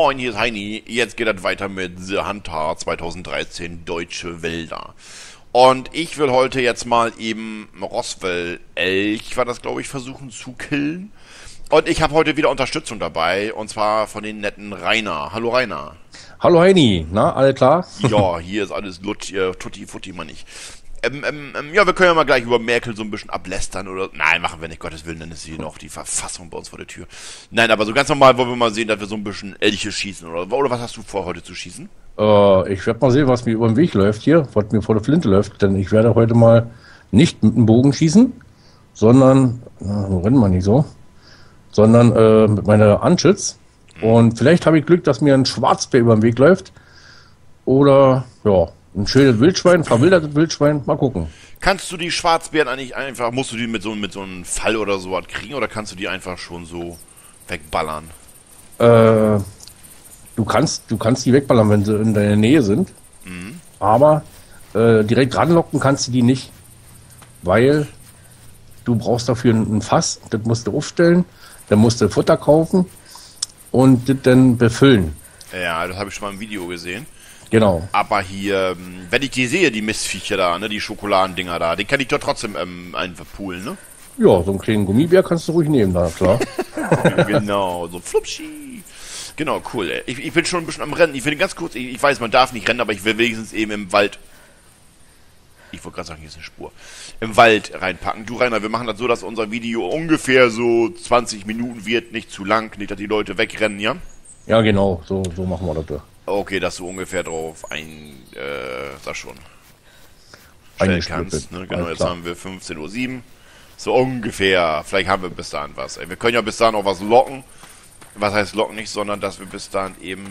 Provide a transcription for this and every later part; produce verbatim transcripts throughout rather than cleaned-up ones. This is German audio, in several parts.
Moin, hier ist Heini. Jetzt geht das weiter mit The Hunter zweitausenddreizehn Deutsche Wälder. Und ich will heute jetzt mal eben Roswell-Elch, war das glaube ich, versuchen zu killen. Und ich habe heute wieder Unterstützung dabei, und zwar von den netten Rainer. Hallo Rainer. Hallo Heini, na, alle klar? Ja, hier ist alles Lutsch, äh, Tutti Futti, man nicht. Ähm, ähm, ähm, ja, wir können ja mal gleich über Merkel so ein bisschen ablästern oder... Nein, machen wir nicht, Gottes Willen, dann ist hier noch die Verfassung bei uns vor der Tür. Nein, aber so ganz normal wollen wir mal sehen, dass wir so ein bisschen Elche schießen, oder, oder was hast du vor, heute zu schießen? Äh, ich werde mal sehen, was mir über den Weg läuft hier, was mir vor der Flinte läuft, denn ich werde heute mal nicht mit dem Bogen schießen, sondern, na, rennen wir nicht so, sondern äh, mit meiner Anschütz. Hm. Und vielleicht habe ich Glück, dass mir ein Schwarzbär über den Weg läuft oder, ja... Ein schönes Wildschwein, ein verwildertes Wildschwein, mal gucken. Kannst du die Schwarzbären eigentlich einfach, musst du die mit so, mit so einem Fall oder so was kriegen, oder kannst du die einfach schon so wegballern? Äh, du kannst, du kannst die wegballern, wenn sie in deiner Nähe sind, mhm. aber äh, direkt ranlocken kannst du die nicht, weil du brauchst dafür ein Fass, das musst du aufstellen, dann musst du Futter kaufen und das dann befüllen. Ja, das habe ich schon mal im Video gesehen. Genau. Aber hier, wenn ich die sehe, die Mistviecher da, ne, die Schokoladendinger da, den kann ich doch trotzdem ähm, einfach poolen, ne? Ja, so einen kleinen Gummibär kannst du ruhig nehmen, da, klar. Genau, so flupschi. Genau, cool, ey. Ich, ich bin schon ein bisschen am Rennen. Ich will ganz kurz, ich, ich weiß, man darf nicht rennen, aber ich will wenigstens eben im Wald, ich wollte gerade sagen, hier ist eine Spur, im Wald reinpacken. Du, Rainer, wir machen das so, dass unser Video ungefähr so zwanzig Minuten wird, nicht zu lang, nicht, dass die Leute wegrennen, ja? Ja, genau, so, so machen wir das. Okay, dass du ungefähr drauf ein, äh, sag schon, stellen kannst. Ne? Genau, jetzt haben wir fünfzehn Uhr sieben. So ungefähr. Vielleicht haben wir bis dahin was. Ey, wir können ja bis dahin auch was locken. Was heißt locken nicht, sondern dass wir bis dahin eben,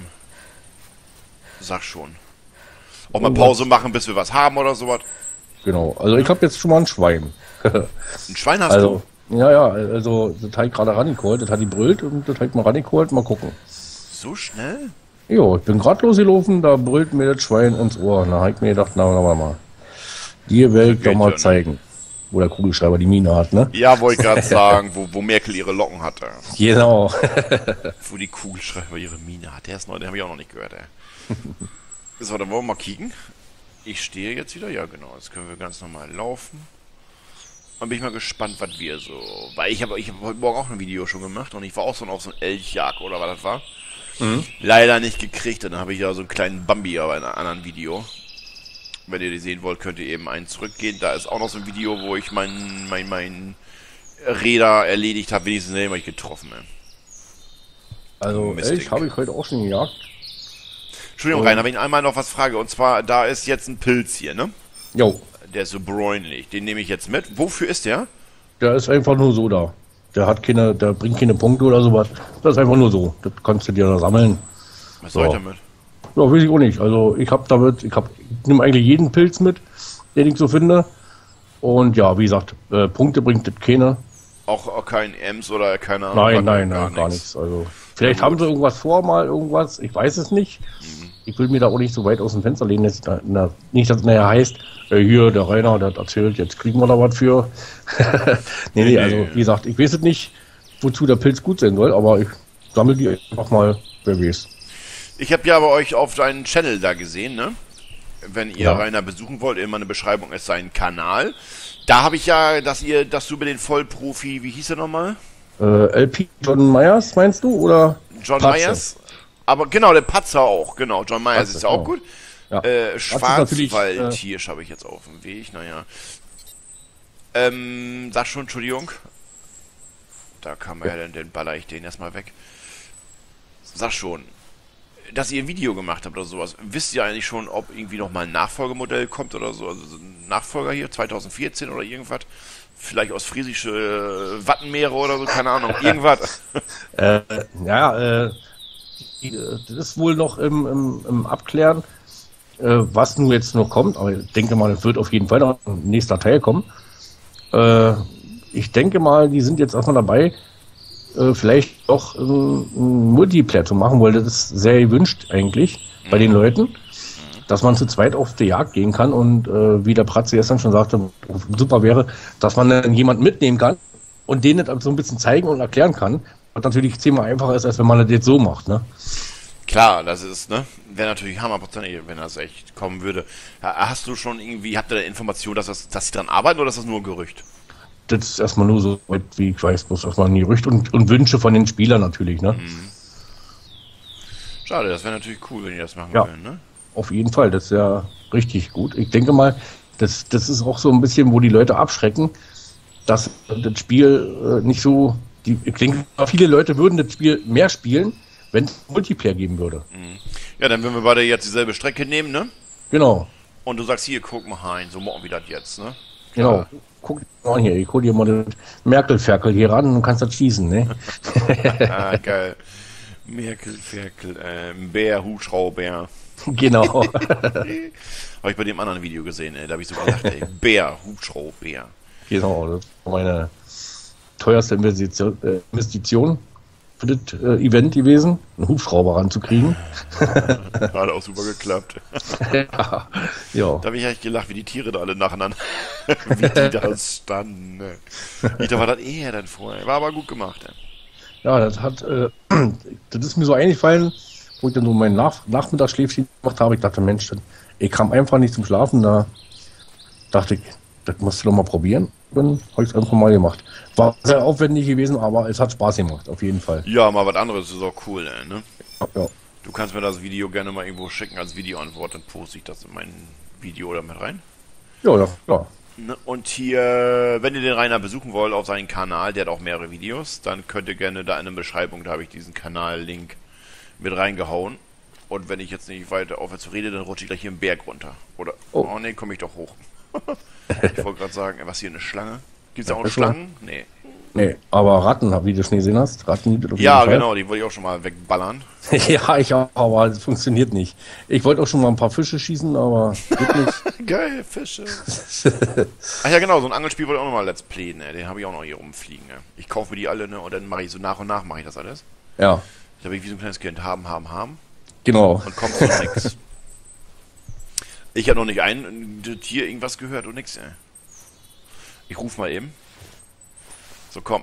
sag schon, auch mal Pause machen, bis wir was haben oder sowas. Genau, also ich habe jetzt schon mal ein Schwein. Ein Schwein hast also, du? Ja, ja, also das hat ich gerade rangeholt, das hat die brüllt und das hat ich mal rangeholt, mal gucken. So schnell? Jo, ich bin gerade losgelaufen, da brüllt mir das Schwein ins Ohr. Da habe ich mir gedacht, na, na, na, mal. Die Welt doch mal zeigen, wo der Kugelschreiber die Mine hat, ne? Ja, wollte ich gerade sagen, wo, wo Merkel ihre Locken hatte. Genau. Wo die Kugelschreiber ihre Mine hat. Der ist neu, den habe ich auch noch nicht gehört, ey. So, dann wollen wir mal kicken. Ich stehe jetzt wieder, ja genau, jetzt können wir ganz normal laufen. Dann bin ich mal gespannt, was wir so... Weil ich habe ich hab heute Morgen auch ein Video schon gemacht und ich war auch so auf so ein Elchjagd oder was das war. Mhm. Leider nicht gekriegt, dann habe ich ja so einen kleinen Bambi, aber in einem anderen Video. Wenn ihr die sehen wollt, könnt ihr eben einen zurückgehen. Da ist auch noch so ein Video, wo ich meinen mein, mein Räder erledigt habe, wenigstens den habe ich getroffen. Ey. Also Elch habe ich heute auch schon gejagt. Entschuldigung, Rainer, wenn ich einmal noch was frage. Und zwar, da ist jetzt ein Pilz hier, ne? Jo. Der ist so bräunlich. Den nehme ich jetzt mit. Wofür ist der? Der ist einfach nur so da. Der hat keine, der bringt keine Punkte oder sowas. Das ist einfach nur so. Das kannst du dir da sammeln. Was soll ich damit? Ja, weiß ich auch nicht. Also ich habe damit, ich habe, ich nehme eigentlich jeden Pilz mit, den ich so finde. Und ja, wie gesagt, äh, Punkte bringt das keine. Auch, auch kein Ems oder keine Ahnung? Nein, nein, nein, gar nichts. Also vielleicht haben sie irgendwas vor, mal irgendwas. Ich weiß es nicht. Mhm. Ich will mir da auch nicht so weit aus dem Fenster lehnen. Dass da, na, nicht, dass es nachher heißt, äh, hier, der Rainer, der hat erzählt, jetzt kriegen wir da was für. nee, nee, also wie gesagt, ich weiß es nicht, wozu der Pilz gut sein soll, aber ich sammle die einfach mal, wer weiß. Ich habe ja bei euch auf deinen Channel da gesehen, ne? Wenn ihr ja. Rainer besuchen wollt, immer eine Beschreibung ist sein Kanal. Da habe ich ja, dass ihr, dass du über den Vollprofi, wie hieß er nochmal? Äh, L P John Myers, meinst du, oder? John Myers? Aber genau, der Patzer auch, genau. John Myers Patzer, ist ja auch genau. gut. Ja. Äh, Schwarzwaldtiersch äh, habe ich jetzt auf dem Weg, naja. Ähm, sag schon, Entschuldigung. Da kam er ja, dann, dann baller ich den erstmal weg. Sag schon, dass ihr ein Video gemacht habt oder sowas. Wisst ihr eigentlich schon, ob irgendwie nochmal ein Nachfolgemodell kommt oder so? Also ein Nachfolger hier, zwanzig vierzehn oder irgendwas? Vielleicht aus friesische äh, Wattenmeere oder so, keine Ahnung. Irgendwas. äh, ja, äh, das ist wohl noch im, im, im Abklären, äh, was nun jetzt noch kommt. Aber ich denke mal, es wird auf jeden Fall noch ein nächster Teil kommen. Äh, ich denke mal, die sind jetzt erstmal dabei, äh, vielleicht doch äh, ein Multiplayer zu machen, weil das ist sehr gewünscht eigentlich mhm. bei den Leuten, dass man zu zweit auf die Jagd gehen kann und äh, wie der Pratze gestern schon sagte, super wäre, dass man dann jemanden mitnehmen kann und denen das so ein bisschen zeigen und erklären kann. Was natürlich zehnmal einfacher ist, als wenn man das jetzt so macht, ne? Klar, klar, das ist, ne? Wäre natürlich hammerprozentig, wenn das echt kommen würde. Hast du schon irgendwie, habt ihr da Information, dass, das, dass sie dran arbeiten oder ist das nur ein Gerücht? Das ist erstmal nur so, wie ich weiß, bloß erstmal ein Gerücht und, und Wünsche von den Spielern natürlich, ne? Mhm. Schade, das wäre natürlich cool, wenn die das machen ja, würden, ne? Auf jeden Fall, das ist ja richtig gut. Ich denke mal, das, das ist auch so ein bisschen, wo die Leute abschrecken, dass das Spiel äh, nicht so, die, ich denke, viele Leute würden das Spiel mehr spielen, wenn es Multiplayer geben würde. Mhm. Ja, dann würden wir beide jetzt dieselbe Strecke nehmen, ne? Genau. Und du sagst, hier, guck mal rein, so machen wir das jetzt, ne? Klar. Genau. Guck mal hier, ich hol dir mal das Merkel-Ferkel hier ran und kannst das schießen, ne? Ah, geil. Merkel-Ferkel, äh, Bär, Hubschrauber. Genau. Habe ich bei dem anderen Video gesehen, ey. Da habe ich so gedacht, ey, Bär, Hubschrauber. Genau, das war meine teuerste Investition, äh, Investition für das äh, Event gewesen, einen Hubschrauber ranzukriegen. Hat auch super geklappt. ja. ja. Da habe ich echt gelacht, wie die Tiere da alle nacheinander, wie die da standen. Ne? Ich dachte, war das eher dann vorher. War aber gut gemacht. Ey. Ja, das hat, äh, das ist mir so eingefallen, wo ich dann so mein Nach Nachmittagsschläfchen gemacht habe. Ich dachte, Mensch, ich kam einfach nicht zum Schlafen. Da dachte ich, das musst du doch mal probieren. Dann habe ich es einfach mal gemacht. War sehr aufwendig gewesen, aber es hat Spaß gemacht, auf jeden Fall. Ja, mal was anderes ist auch cool, ey, ne? Ja. Du kannst mir das Video gerne mal irgendwo schicken als Videoantwort, dann poste ich das in mein Video da mit rein. Ja, ja, klar. Ne? Und hier, wenn ihr den Rainer besuchen wollt auf seinen Kanal, der hat auch mehrere Videos, dann könnt ihr gerne da in der Beschreibung, da habe ich diesen Kanal-Link mit reingehauen. Und wenn ich jetzt nicht weiter aufhöre zu reden, dann rutsche ich gleich hier einen Berg runter. Oder, oh, oh ne, komme ich doch hoch. Ich wollte gerade sagen, was hier, eine Schlange? Gibt es auch Schlangen? Nee. Nee, aber Ratten, wie du schon gesehen hast. Ratten gibt es auf Ja, jeden Fall. genau, die wollte ich auch schon mal wegballern. Ja, ich auch, aber es funktioniert nicht. Ich wollte auch schon mal ein paar Fische schießen, aber geht nicht. Geil, Fische. Ach ja, genau, so ein Angelspiel wollte ich auch nochmal Let's Playen, ne? Den habe ich auch noch hier rumfliegen. Ne? Ich kaufe mir die alle, ne? Und dann mache ich so nach und nach mache ich das alles. Ja. Da bin ich wie so ein kleines Kind. Haben, haben, haben. Genau. Und kommt so nix. Ich habe noch nicht ein Tier irgendwas gehört und nix, ey. Ich ruf mal eben. So, komm.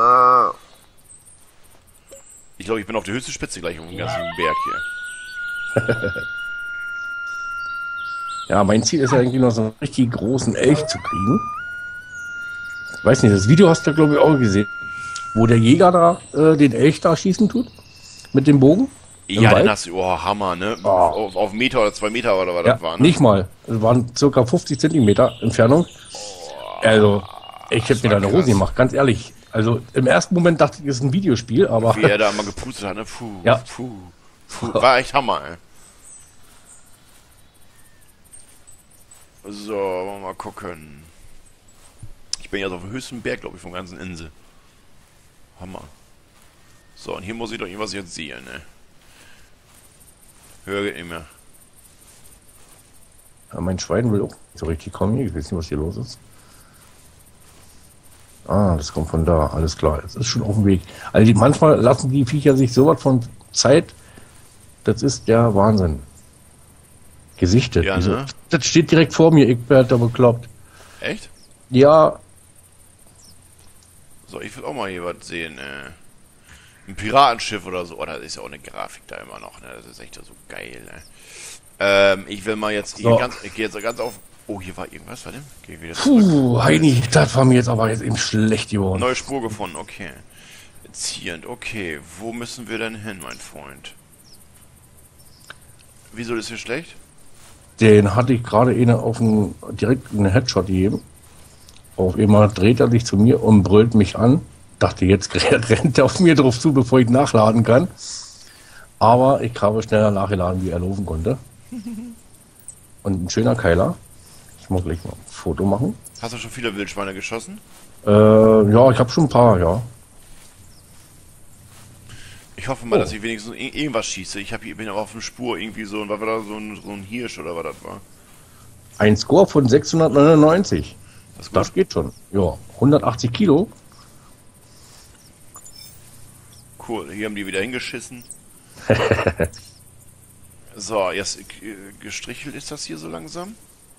Ich glaube, ich bin auf der höchsten Spitze gleich auf dem ganzen Berg hier. Ja, mein Ziel ist ja irgendwie noch so einen richtig großen Elch zu kriegen. Ich weiß nicht, das Video hast du, glaube ich, auch gesehen. Wo der Jäger da äh, den Elch da schießen tut. Mit dem Bogen. Ja, den hast du, oh, Hammer, ne? Oh. Auf, auf Meter oder zwei Meter oder was ja, das war, ne? Nicht mal. Es waren circa fünfzig Zentimeter Entfernung. Oh, also, ich hätte mir da eine Hose gemacht, ganz ehrlich. Also, im ersten Moment dachte ich, es ist ein Videospiel, aber... Wie er da mal gepustet hat, ne? Puh, ja. puh, puh. War echt Hammer, ey. So, wollen wir mal gucken. Ich bin jetzt auf dem höchsten Berg, glaube ich, vom ganzen Insel. Hammer. So, und hier muss ich doch irgendwas jetzt sehen, ne? Höher geht nicht mehr. Ja, mein Schwein will auch nicht so richtig kommen. Ich weiß nicht, was hier los ist. Ah, das kommt von da. Alles klar. Es ist schon auf dem Weg. Also die, manchmal lassen die Viecher sich sowas von Zeit. Das ist der Wahnsinn. Gesichtet. Ja, Wieso? ne? Das steht direkt vor mir. Ich werde da bekloppt. Echt? Ja. So, ich will auch mal hier was sehen, äh. Ein Piratenschiff oder so. Oh, da ist ja auch eine Grafik da immer noch, ne? Das ist echt so geil, ne? Ähm, ich will mal jetzt hier so. ganz. Ich gehe jetzt ganz auf. Oh, hier war irgendwas, warte. Geh wieder Puh, Heini, das war mir jetzt aber jetzt eben schlecht geworden. Neue Spur gefunden, okay. Ziehend, okay. Wo müssen wir denn hin, mein Freund? Wieso ist hier schlecht? Den hatte ich gerade eine auf einen, direkt einen Headshot gegeben. Auf einmal dreht er sich zu mir und brüllt mich an. Dachte, jetzt rennt er auf mir drauf zu, bevor ich nachladen kann. Aber ich habe schneller nachgeladen, wie er laufen konnte. Und ein schöner Keiler. Ich muss gleich mal ein Foto machen. Hast du schon viele Wildschweine geschossen? Äh, ja, ich habe schon ein paar, ja. Ich hoffe mal, Oh. dass ich wenigstens ir- irgendwas schieße. Ich hab hier, bin auf der Spur irgendwie so, was war da, so ein, so ein Hirsch oder was das war. Ein Score von sechshundertneunundneunzig. Das ist gut. Das geht schon. Ja, hundertachtzig Kilo. Cool, hier haben die wieder hingeschissen. So, jetzt äh, gestrichelt ist das hier so langsam.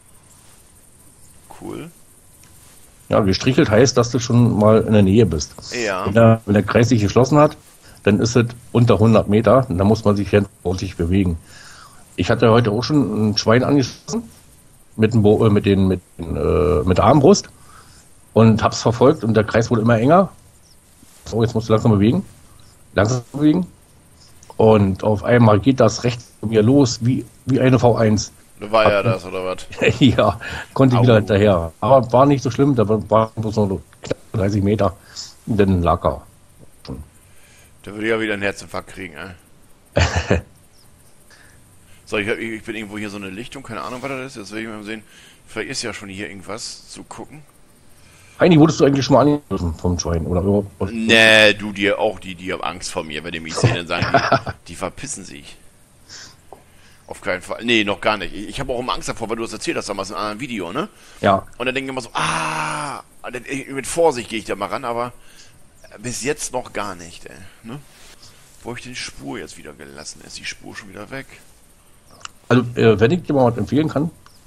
Cool. Ja, gestrichelt heißt, dass du schon mal in der Nähe bist. Ja. Wenn der, wenn der Kreis sich geschlossen hat, dann ist es unter hundert Meter und dann muss man sich ganz vorsichtig bewegen. Ich hatte heute auch schon ein Schwein angeschossen mit, dem Bo äh, mit, den, mit, den, äh, mit der Armbrust und hab's verfolgt und der Kreis wurde immer enger. So, jetzt musst du langsam bewegen. Langsam bewegen. Und auf einmal geht das rechts von mir los, wie, wie eine V eins. War ja das, oder was? Ja, konnte ich Au. wieder hinterher. Aber war nicht so schlimm, da war bloß noch knapp dreißig Meter. Und dann lag er. Da würde ich ja wieder einen Herzinfarkt kriegen, ey. So, ich, hab, ich bin irgendwo hier so eine Lichtung, keine Ahnung, was das ist. Jetzt will ich mal sehen. Vielleicht ist ja schon hier irgendwas zu gucken. Heini, wurdest du eigentlich schon mal angegriffen vom Schwein? Oder überhaupt? Nee, du dir auch, die, die haben Angst vor mir, wenn die mich sehen, dann sagen die, die verpissen sich. Auf keinen Fall. Nee, noch gar nicht. Ich, ich habe auch immer Angst davor, weil du das erzählt hast damals in einem anderen Video, ne? Ja. Und dann denke ich immer so, ah, mit Vorsicht gehe ich da mal ran, aber bis jetzt noch gar nicht, ey. Ne? Wo habe ich die Spur jetzt wieder gelassen? Ist die Spur schon wieder weg? Also, äh, wenn ich dir mal was empfehlen kann,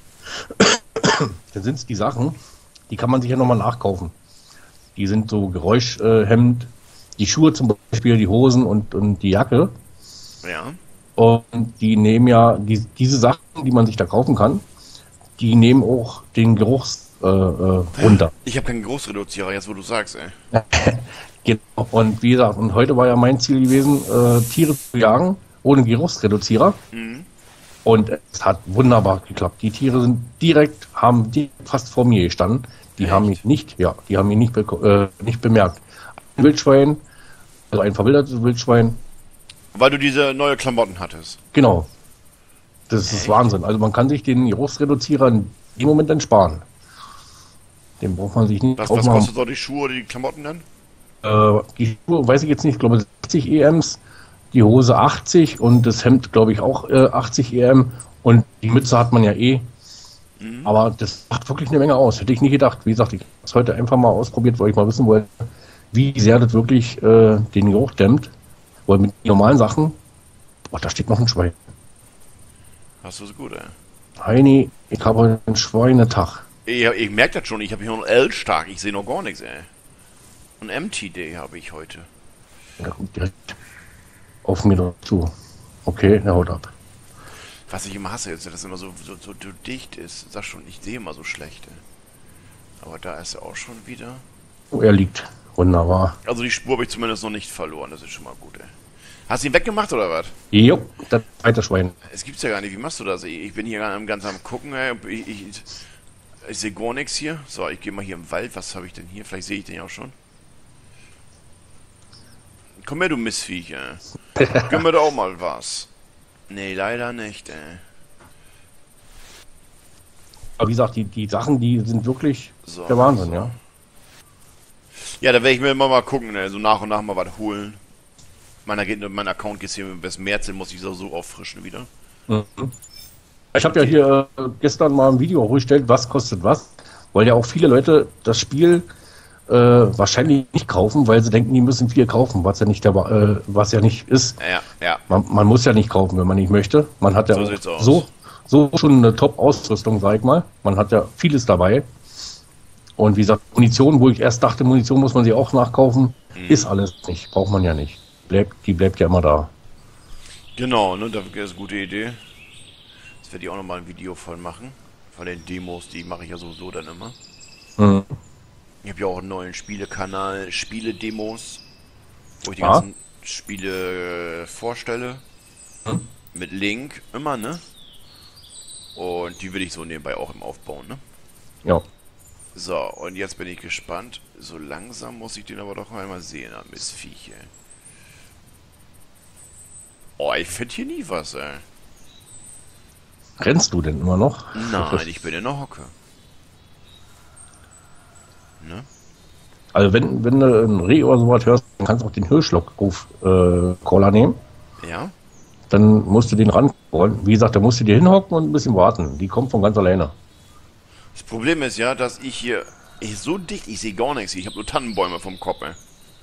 dann sind es die Sachen, die kann man sich ja nochmal nachkaufen. Die sind so geräuschhemmend. Äh, die Schuhe zum Beispiel, die Hosen und, und die Jacke. Ja. Und die nehmen ja, die, diese Sachen, die man sich da kaufen kann, die nehmen auch den Geruchs äh, äh, runter. Ich habe keinen Geruchsreduzierer, jetzt wo du sagst, ey. Genau. Und wie gesagt, und heute war ja mein Ziel gewesen, äh, Tiere zu jagen, ohne Geruchsreduzierer. Mhm. Und es hat wunderbar geklappt. Die Tiere sind direkt, haben die fast vor mir gestanden. Die Echt? haben mich nicht, ja, die haben mich nicht, be äh, nicht bemerkt. Ein Wildschwein, also ein verwildertes Wildschwein. Weil du diese neue Klamotten hattest. Genau. Das ist Wahnsinn. Also man kann sich den Geruchsreduzierer in dem Moment dann sparen. Den braucht man sich nicht Was, was aufmachen. kostet doch die Schuhe oder die Klamotten dann? Äh, die Schuhe weiß ich jetzt nicht, ich glaube sechzig E Ms, die Hose achtzig und das Hemd glaube ich auch äh, achtzig E M und die Mütze hat man ja eh. Mhm. Aber das macht wirklich eine Menge aus. Hätte ich nie gedacht. Wie gesagt, ich habe es heute einfach mal ausprobiert, weil ich mal wissen wollte, wie sehr das wirklich äh, den Geruch dämmt. Weil mit normalen Sachen, oh, da steht noch ein Schwein. Hast du so gut, ey. Heini, ich habe heute einen Schweinetag. Ich, ich merke das schon, ich habe hier noch einen L-Stark, ich sehe noch gar nichts, ey. Ein M T D habe ich heute. Der kommt direkt auf mir drauf zu. Okay, er haut ab. Was ich immer hasse, ist, dass es immer so, so, so, so dicht ist. Sag schon, ich sehe immer so schlecht, ey. Aber da ist er auch schon wieder. Oh, er liegt. Wunderbar. Also die Spur habe ich zumindest noch nicht verloren, das ist schon mal gut, ey. Hast du ihn weggemacht oder was? Jo, das zweite Schwein. Es gibt's ja gar nicht, wie machst du das? Ich, ich bin hier ganz am gucken, ey. Ich, ich, ich sehe gar nichts hier. So, ich gehe mal hier im Wald, was habe ich denn hier? Vielleicht sehe ich den ja auch schon. Komm her, du Missviech, ey. Gib mir doch auch mal was. Nee, leider nicht, ey. Aber wie gesagt, die, die Sachen, die sind wirklich So, der Wahnsinn, so. ja. Ja, da werde ich mir immer mal gucken, ne? So nach und nach mal was holen. Meiner geht, mein Account geht hier bis März, den muss ich so, so auffrischen wieder. Mhm. Ich habe ja hier äh, gestern mal ein Video hochgestellt, was kostet was, weil ja auch viele Leute das Spiel äh, wahrscheinlich nicht kaufen, weil sie denken, die müssen viel kaufen, was ja nicht, der, äh, was ja nicht ist. Ja, ja. Man, man muss ja nicht kaufen, wenn man nicht möchte. Man hat ja So auch sieht's aus. so, so schon eine Top-Ausrüstung, sag ich mal. Man hat ja vieles dabei. Und wie gesagt, Munition, wo ich erst dachte, Munition muss man sich auch nachkaufen, Mhm. ist alles nicht. Braucht man ja nicht. Bleibt, die bleibt ja immer da. Genau, ne? Das ist eine gute Idee. Jetzt werde ich auch nochmal ein Video voll machen. Von den Demos, die mache ich ja sowieso dann immer. Mhm. Ich habe ja auch einen neuen Spielekanal, Spiele-Demos, wo ich die Ah. ganzen Spiele äh, vorstelle. Hm. Mit Link, immer, ne? Und die will ich so nebenbei auch im Aufbauen, ne? Ja. So, und jetzt bin ich gespannt. So langsam muss ich den aber doch einmal sehen, ah, Missvieche. Oh, ich finde hier nie was, ey. Rennst du denn immer noch? Nein, ich bin in der Hocke. Ne? Also wenn, wenn du ein Reh oder sowas hörst, dann kannst du auch den Hirschlockruf-Caller nehmen. Ja? Dann musst du den ranholen. Wie gesagt, da musst du dir hinhocken und ein bisschen warten. Die kommt von ganz alleine. Das Problem ist ja, dass ich hier... Ich so dicht, ich sehe gar nichts. Ich habe nur Tannenbäume vom Kopf, ey.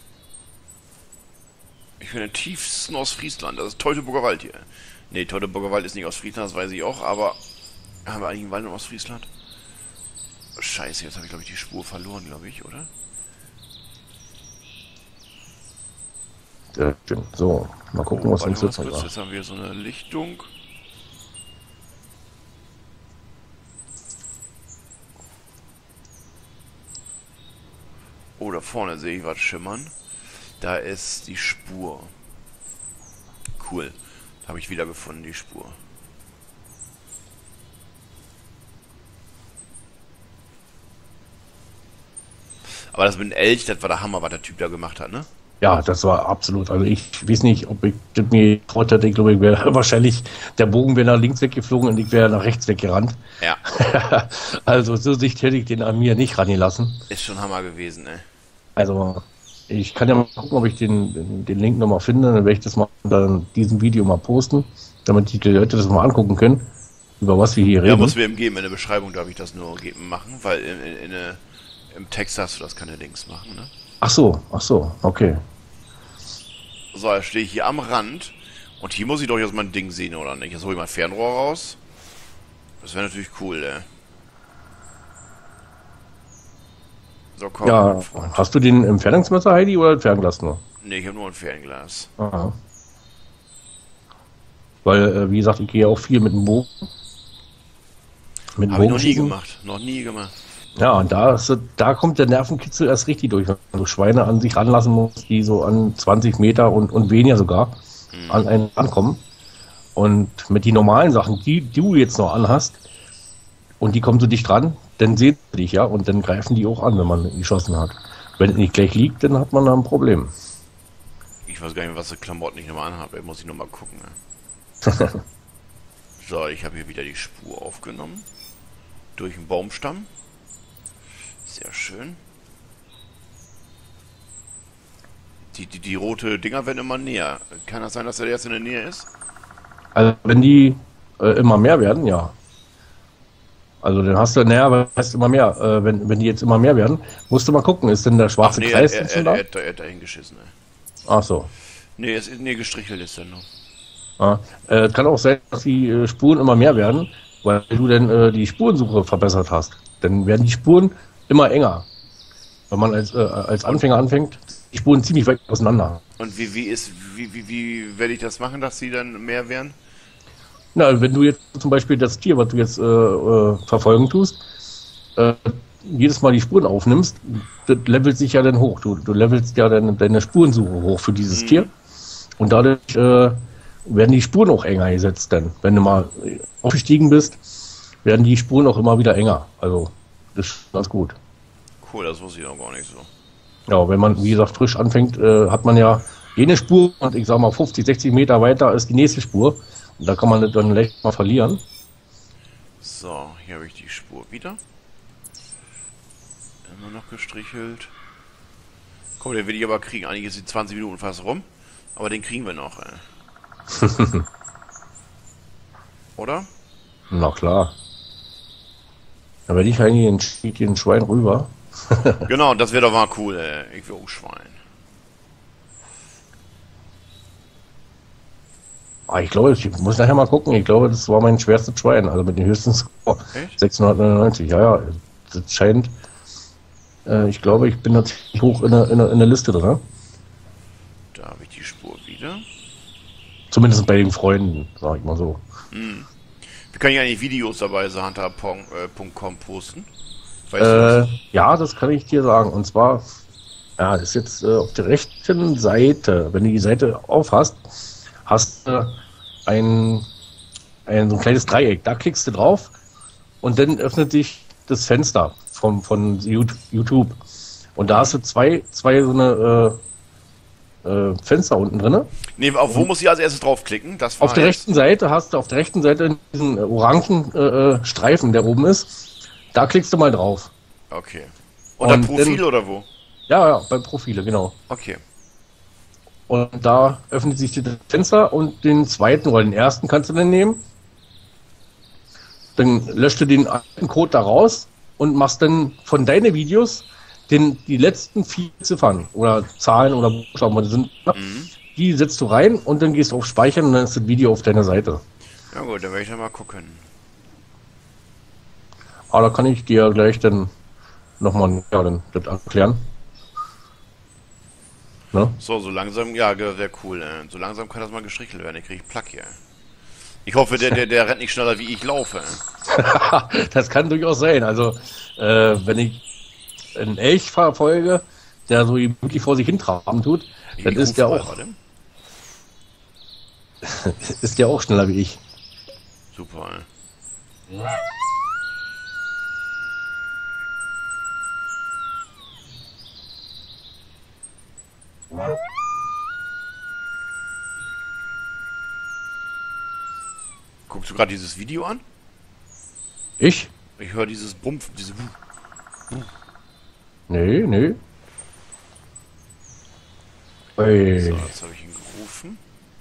Ich bin im tiefsten aus Friesland. Das ist Teutoburger Wald hier. Ne, Teutoburger Wald ist nicht aus Friesland, das weiß ich auch, aber... Haben wir eigentlich einen Wald in Ostfriesland? Scheiße, jetzt habe ich, glaube ich, die Spur verloren, glaube ich, oder? Sehr schön. So, mal gucken, Oh, was warte uns mal jetzt kurz, noch jetzt haben wir so eine Lichtung. Oh, da vorne sehe ich was schimmern. Da ist die Spur. Cool. Habe ich wieder gefunden, die Spur. Aber das mit dem Elch, das war der Hammer, was der Typ da gemacht hat, ne? Ja, das war absolut. Also ich weiß nicht, ob ich das mir getraut hätte. Ich glaube, ich wäre wahrscheinlich, der Bogen wäre nach links weggeflogen und ich wäre nach rechts weggerannt. Ja. Also so Sicht hätte ich den an mir nicht rangelassen. Ist schon Hammer gewesen, ne? Also ich kann ja mal gucken, ob ich den, den, den Link nochmal finde. Dann werde ich das mal unter diesem Video mal posten, damit die Leute das mal angucken können, über was wir hier Ja, reden. muss mir eben geben. In der Beschreibung darf ich das nur geben, machen, weil in, in, in, in, im Text hast du das keine Links machen, ne? Ach so, ach so, okay. So, jetzt stehe ich hier am Rand und hier muss ich doch jetzt mal ein Ding sehen, oder nicht? Jetzt hole ich mal ein Fernrohr raus. Das wäre natürlich cool, ey. So, komm, Ja, mein Freund. hast du den Entfernungsmesser, Heidi, oder ein Fernglas nur? Ne, ich habe nur ein Fernglas. Aha. Weil, äh, wie gesagt, ich gehe auch viel mit dem Bogen. Mit dem Habe ich noch nie Bogenschießen. gemacht. Noch nie gemacht. Ja, und da, ist, da kommt der Nervenkitzel erst richtig durch, wenn man so Schweine an sich ranlassen muss, die so an zwanzig Meter und, und weniger sogar Mhm. an einen ankommen. Und mit den normalen Sachen, die, die du jetzt noch anhast, und die kommen so dicht dran, dann sehen sie dich ja und dann greifen die auch an, wenn man geschossen hat. Wenn es nicht gleich liegt, dann hat man da ein Problem. Ich weiß gar nicht mehr, was die Klamotten ich nochmal anhabe. Ich muss ich nochmal gucken, ey. So, ich habe hier wieder die Spur aufgenommen. Durch den Baumstamm. Sehr schön. Die, die, die rote Dinger werden immer näher. Kann das sein, dass er jetzt in der Nähe ist? Also wenn die äh, immer mehr werden, ja. Also dann hast du, naja, was heißt immer mehr? Äh, wenn, wenn die jetzt immer mehr werden, musst du mal gucken, ist denn der Ach schwarze nee, er, Kreis er, denn er, schon er, da? er, er hat da hingeschissen, ey. Ach so. Nee, es ist, nee, gestrichelt ist er nur. Ja. Äh, kann auch sein, dass die äh, Spuren immer mehr werden, weil du dann äh, die Spurensuche verbessert hast. Dann werden die Spuren immer enger. Wenn man als, äh, als Anfänger anfängt, die Spuren ziemlich weit auseinander. Und wie, wie ist, wie, wie, wie werde ich das machen, dass sie dann mehr werden? Na, wenn du jetzt zum Beispiel das Tier, was du jetzt äh, äh, verfolgen tust, äh, jedes Mal die Spuren aufnimmst, das levelt sich ja dann hoch. Du, du levelst ja dann deine Spurensuche hoch für dieses Mhm. Tier. Und dadurch äh, werden die Spuren auch enger gesetzt dann. Wenn du mal aufgestiegen bist, werden die Spuren auch immer wieder enger. Also, das ist ganz gut. Cool, das wusste ich noch gar nicht so. Ja, wenn man, wie gesagt, frisch anfängt, äh, hat man ja jede Spur und ich sag mal fünfzig, sechzig Meter weiter ist die nächste Spur. Und da kann man das dann leicht mal verlieren. So, hier habe ich die Spur wieder. Immer noch gestrichelt. Komm, den will ich aber kriegen. Eigentlich sind zwanzig Minuten fast rum. Aber den kriegen wir noch, ey. Oder? Na klar. Da werde ich eigentlich ein Schiedchen Schwein rüber. Genau, das wäre doch mal cool, ey. Ich will auch Schwein. Ah, ich glaube, ich muss nachher mal gucken. Ich glaube, das war mein schwerstes Schwein. Also mit dem höchsten Score. Echt? sechshundertneunundneunzig. Ja, ja. Das scheint. Äh, ich glaube, ich bin da ziemlich hoch in der, in der, in der Liste drin. Da habe ich die Spur wieder. Zumindest bei den Freunden, sag ich mal so. Hm. Wir können ja eigentlich Videos dabei Santa Punkt com posten. Weißt du Äh, das? ja, das kann ich dir sagen. Und zwar, ja, das ist jetzt äh, auf der rechten Seite. Wenn du die Seite aufhast, hast du ein, ein so ein kleines Dreieck. Da klickst du drauf und dann öffnet sich das Fenster von, von YouTube. Und da hast du zwei, zwei so eine äh, äh, Fenster unten drin. Nee, auf wo muss ich als erstes draufklicken? Das war Auf der jetzt- rechten Seite hast du auf der rechten Seite diesen äh, orangen äh, äh, Streifen, der oben ist. Da klickst du mal drauf. Okay. Unter Und Profil dann- oder wo? Ja, ja, bei Profile, genau. Okay. Und da öffnet sich das Fenster und den zweiten oder den ersten kannst du dann nehmen. Dann löscht du den alten Code da raus und machst dann von deinen Videos den, die letzten vier Ziffern oder Zahlen oder Buchstaben, was das sind, Mhm. die setzt du rein und dann gehst du auf Speichern und dann ist das Video auf deiner Seite. Ja gut, dann werde ich ja mal gucken. Aber da kann ich dir gleich dann nochmal ja, dann das erklären. Ne? So, so langsam, ja, wäre cool, ey. So langsam kann das mal gestrichelt werden. Ich krieg Plack hier. Ich hoffe, der, der, der rennt nicht schneller, wie ich laufe. Das kann durchaus sein. Also, äh, wenn ich einen Elch verfolge, der so wirklich vor sich hin traben tut, Ich dann ruf ist der mal, auch, warte. ist der auch schneller wie ich. Super, ey. Guckst du gerade dieses Video an? Ich? Ich höre dieses Bumpf, diese... Nee, nee. So, Ey. jetzt habe ich ihn gerufen.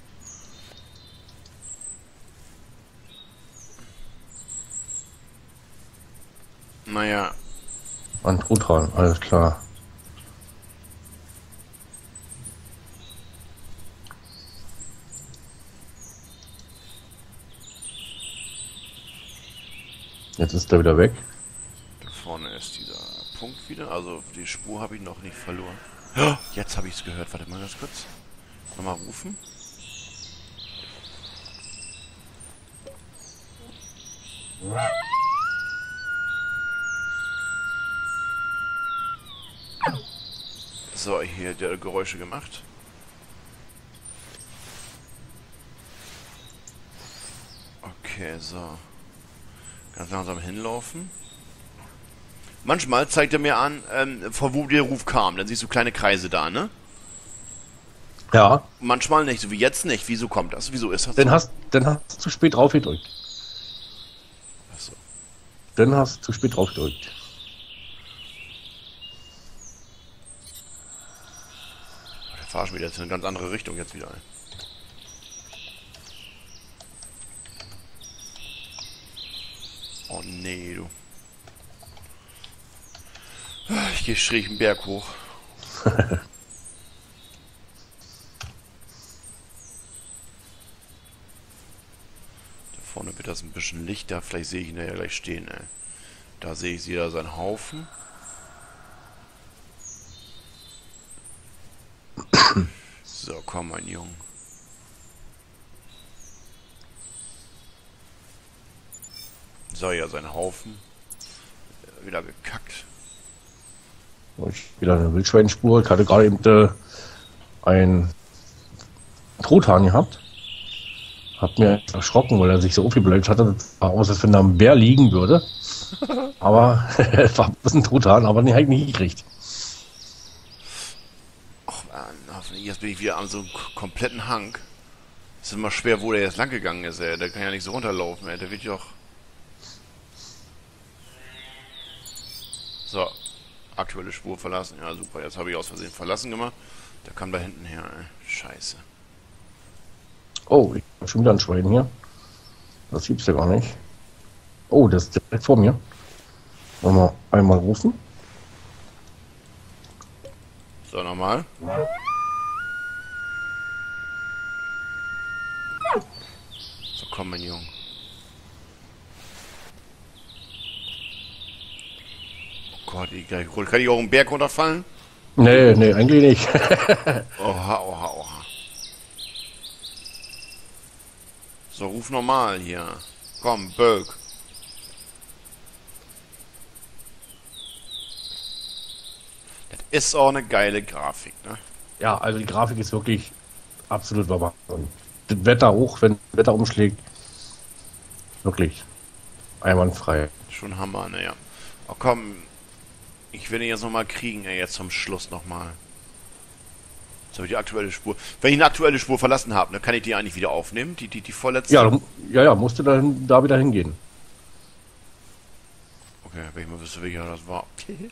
Naja, Ein Truthahn, alles klar. Jetzt ist er wieder weg. da vorne ist dieser Punkt wieder. Also die Spur habe ich noch nicht verloren. Ja, jetzt habe ich es gehört. Warte mal ganz kurz. Nochmal rufen. So, hier der Geräusche gemacht. Okay, so. Ganz langsam hinlaufen. Manchmal zeigt er mir an, ähm, von wo der Ruf kam. Dann siehst du kleine Kreise da, ne? Ja, Manchmal nicht, so wie jetzt nicht. Wieso kommt das? Wieso ist das dann so? hast, dann hast du zu spät drauf gedrückt. Achso. Dann hast du zu spät drauf gedrückt. Der fahr schon wieder jetzt in eine ganz andere Richtung jetzt wieder ein. Oh nee, du. Ich gehe schräg einen Berg hoch. Da vorne wird das ein bisschen lichter. Vielleicht sehe ich ihn ja gleich stehen, ey. Da sehe ich wieder seinen Haufen. So, komm, mein Junge. So, ja, sein Haufen. Wieder gekackt. Ich wieder eine Wildschweinspur. Ich hatte gerade eben äh, ein Truthahn gehabt. Hab mir erschrocken, weil er sich so aufgebläht hatte. Das sah aus, als wenn da ein Bär liegen würde. Aber es war ein bisschen Truthahn, aber den habe ich nicht gekriegt. Ach man, jetzt bin ich wieder an so einem kompletten Hang. Es ist immer schwer, wo der jetzt lang gegangen ist, ey. Der kann ja nicht so runterlaufen, ey. Der wird ja auch... So, aktuelle Spur verlassen. Ja, super. Jetzt habe ich aus Versehen verlassen gemacht. Der kam da hinten her, ey. Scheiße. Oh, ich habe schon wieder ein Schwein hier. Das gibt's ja gar nicht. Oh, das ist direkt vor mir. Wollen wir einmal rufen? So, nochmal. So, komm, mein Junge. Oh Gott, ich, kann ich auch einen Berg runterfallen? Nee, nee, eigentlich nicht. Oha, oha, oha. So, ruf normal hier. Komm, Böck. Das ist auch eine geile Grafik, ne? Ja, also die Grafik ist wirklich absolut Wahnsinn. Das Wetter hoch, wenn das Wetter umschlägt. Wirklich einwandfrei. Schon Hammer, ne, ja. Oh komm, ich will ihn jetzt nochmal kriegen, ey, jetzt zum Schluss nochmal. Jetzt habe ich die aktuelle Spur. Wenn ich eine aktuelle Spur verlassen habe, dann kann ich die eigentlich wieder aufnehmen, die, die, die vorletzte. Ja, du- ja, ja, musste dann da wieder hingehen. Okay, wenn ich mal wüsste, welcher das war.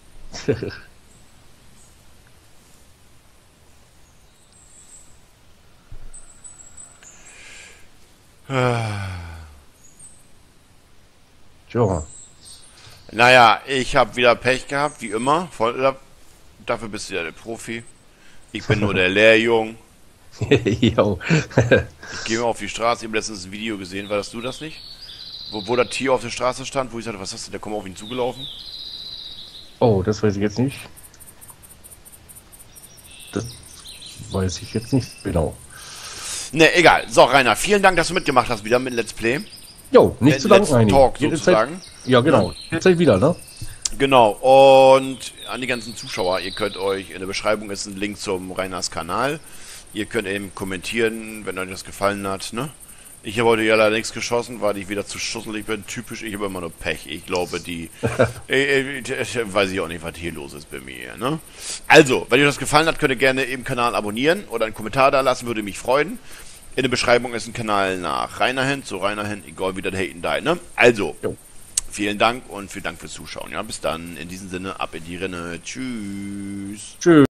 Tja, Naja, ich habe wieder Pech gehabt, wie immer. Voll, dafür bist du ja der Profi. Ich bin nur der Lehrjung. jo. Ich gehe mal auf die Straße. Ich habe letztens ein Video gesehen. War das du das nicht? Wo, wo das Tier auf der Straße stand, wo ich sagte, was hast du, der kommt auf ihn zugelaufen? Oh, das weiß ich jetzt nicht. Das weiß ich jetzt nicht genau. Ne, egal. So, Rainer, vielen Dank, dass du mitgemacht hast wieder mit Let's Play. Jo, nicht Den zu danken, letzten Heini. Talk Jede sozusagen. Zeit, ja, genau. Jetzt wieder, ne? Genau, und an die ganzen Zuschauer, ihr könnt euch, in der Beschreibung ist ein Link zum Rainers Kanal. Ihr könnt eben kommentieren, wenn euch das gefallen hat, ne? Ich habe heute ja leider nichts geschossen, weil ich wieder zu schusselig bin. Typisch, ich habe immer nur Pech. Ich glaube, die... äh, äh, weiß ich auch nicht, was hier los ist bei mir, ne? Also, wenn euch das gefallen hat, könnt ihr gerne eben Kanal abonnieren oder einen Kommentar da lassen, würde mich freuen. In der Beschreibung ist ein Kanal nach Rainer hin, zu Rainer hin, egal wie das Haten da, ne? Also, jo. Vielen Dank und vielen Dank fürs Zuschauen, ja? Bis dann, in diesem Sinne, ab in die Rinne. Tschüss. Tschüss.